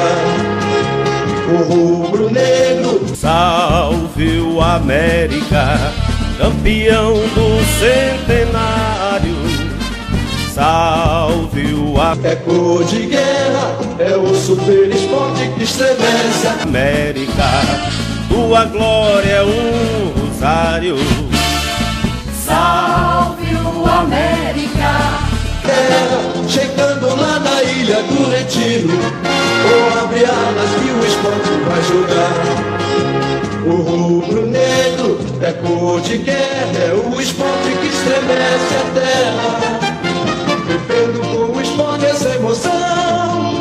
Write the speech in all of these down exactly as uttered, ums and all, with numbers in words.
jogar. O rubro-negro, salve o América, campeão do centenário. Salve o América, é cor de guerra, é o super esporte que estremece a América, tua glória é um rosário. Salve o América, terra, chegando lá na ilha do Retiro, ou abre alas que o esporte vai jogar. O rubro-negro é cor de guerra, é o esporte que estremece a terra, vivendo com o esporte essa emoção.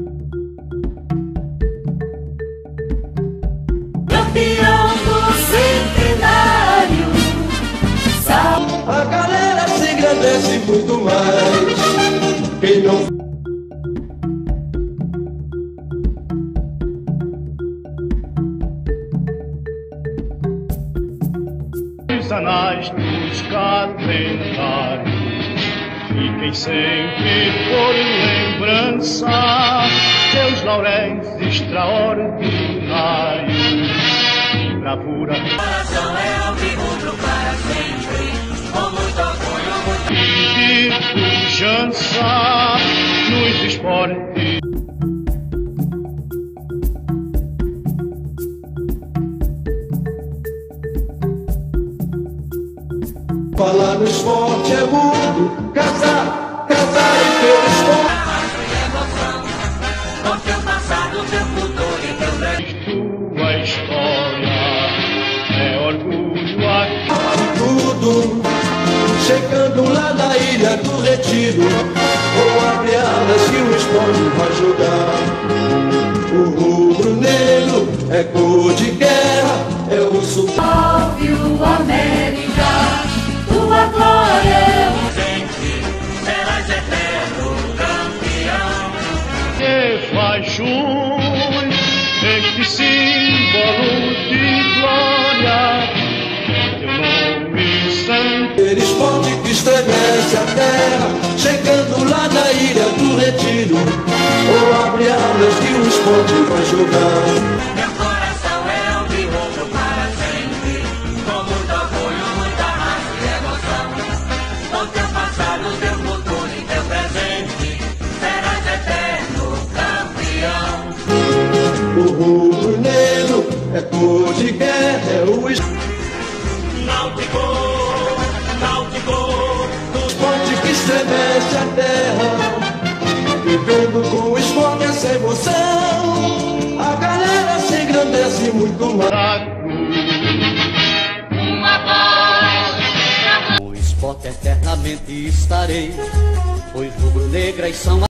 campeão do centenário. Salve A galera se engrandece muito mais. Quem não Os anais dos calendários fiquem sempre por lembrança, teus lauréis extraordinários, bravura, coração é alvirrubro para sempre, com muito orgulho, muito e pujança nos esportes. falar no esporte é mudo, casar, casar e pelo esporte. com teu passado, teu futuro e teu presente. Tua história é orgulho aqui. Tudo, chegando lá na ilha do Retiro, ou abre alas que o esporte vai jogar. O rubro-negro é cor de guerra, é o super. Salve o América, tua glória é um sempre, serás eterno campeão. Que faz jus este símbolo de glória, teu nome santo. Ele esporte que estremece a terra, chegando lá na ilha do Retiro, ou abre alas que o esporte vai jogar. Meu coração é alvirrubro para sempre, com muito orgulho, muita raça e emoção. Com teu passado, teu futuro e teu presente, serás eterno campeão. O rubro-negro é cor de guerra, é o esporte Náutico, Náutico, que estremece a terra, vivendo com o esporte essa emoção. A galera se engrandece muito mais. No esporte eternamente estarei, pois rubro-negras são